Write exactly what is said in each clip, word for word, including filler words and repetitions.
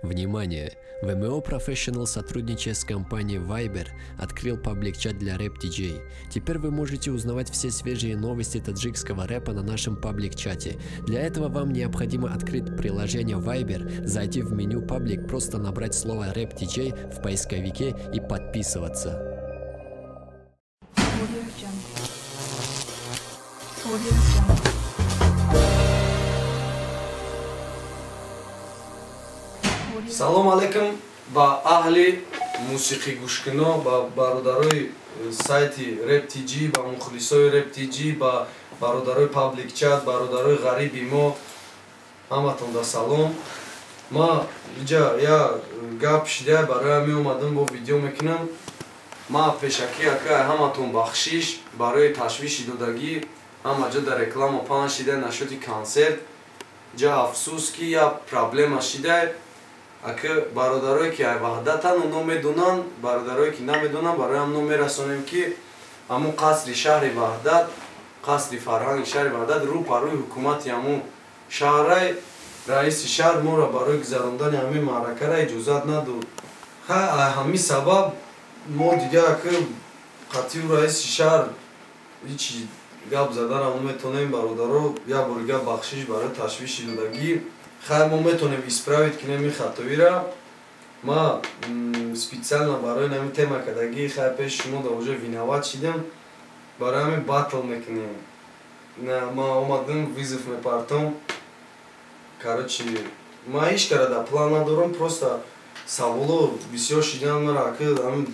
Внимание! ви эм о Professional, сотрудничая с компанией Viber, открыл паблик-чат для рэп-ди джей. Теперь вы можете узнавать все свежие новости таджикского рэпа на нашем паблик-чате. Для этого вам необходимо открыть приложение Viber, зайти в меню паблик, просто набрать слово рэп-ди джей в поисковике и подписываться. Салом алейкум ба аҳли мусиқӣ гӯшкино, ба бародарои сайти рэп-ди джей, ба мухлисои рэп-ди джей, ба бародарои паблик чат, бародарои ғариби мо, ҳаматонда салом. Ма иҷа я гап шида барои меомадам бо видео мекунам. Ма пешакӣ ака ҳаматон бахшиш барои ташвиши додагӣ, ҳама ҷо дар реклама паҳн шида нашоти консерт. Ҷа афсӯс ки я проблема шида ака бародарое ки ваҳдатану номедонанд, бародарое ки намедонанд, бароям ном мерасонем ки ҳамун қасри шаҳри ваҳдат, қасри фарҳанги шаҳри ваҳдат рӯ па рӯи ҳукумати ҳамун шаҳрай раиси шаҳр моро барои гузарондани ҳамин маъракаро иҷозат надод. ҳамин сабаб мо дига ака қатъию раиси шаҳр ҳичи гап заданам наметонем. Бародаро як борига бахшиш барои ташвиши додагӣ. Хай мо метонем исправит кунем ин хатоира. Ма специально барои намин тема кадагӣ хай пеши шумо дар оҷо виноват шидем. Барои ҳамин батл мекунем. Ма омадам визов мепартом. Короче, ма ҳеҷ карада план надорам, просто саволо бисёр шидан мара ака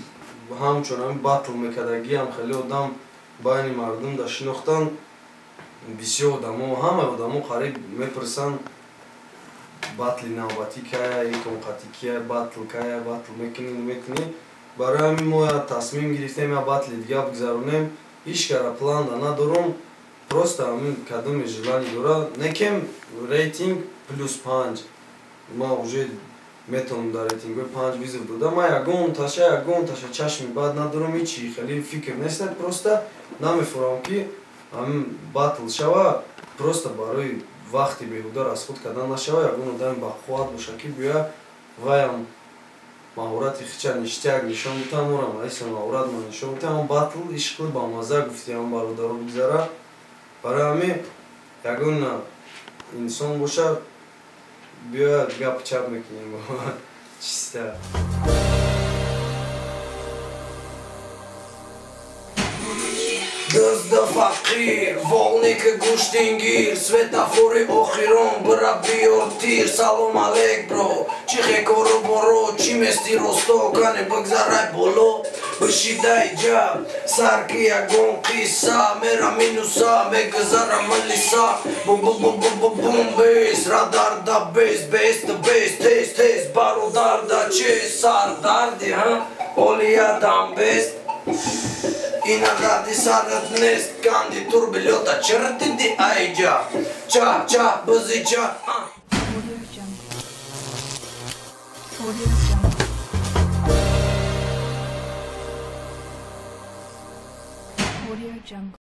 ҳамчун ҳамин батл мекадагӣ ҳам хеле одам байни мардум да шинохтан. Бисёр одамо, ҳамаи одамо қариб мепурсанд батли навбатӣ кая, итонқатӣ кия, батл кая, батл мекунӣ, намекунӣ. Барои ҳамин мо я тасмим гирифтем, я батли дига бигзаронем. Ҳеҷ кара план да надорам, просто ҳамин кадоме желани дора. Некем рейтинг плюс панҷ. Ма уже метавонам дар рейтингои панҷ визов дода. Ма ягон таша, ягон таша чашми бад надорам, ҳичи хеле фикр нестад. Просто намефурам ки ҳамин батл шава, просто барои вақти беҳуда расход кардан нашава. Ягон одами бахуат боша ки гӯя ваям маҳорати хича ништияк нишон дитам, морам аиса маҳорат ма нишон дитам. Батл ишқли ба маза гуфти ҳам бародаро бигзара. Барои ҳамин ягон инсон боша, биёя гап чап мекунем чиста. Дозда фақир, волника гӯштингир, светофори охирон, бира биёр тир. Салом алейк бро, чӣ хекоро боро, чӣ мести росто, кане бигзарай боло. Бишидай ҷа, сарки ягон қисса, мера минуса, мегузара малиса. Бум-бум-бум-бум-бум бейс, радар да бейс, бейс да бейс, тез тез, бародар да чез, сардарди, ҳа, олиядам бест. Ина дарди сарат нест, канди турбилёта чиртиди айҷа. Ча, ча, бизӣ ча. Audio Jungle.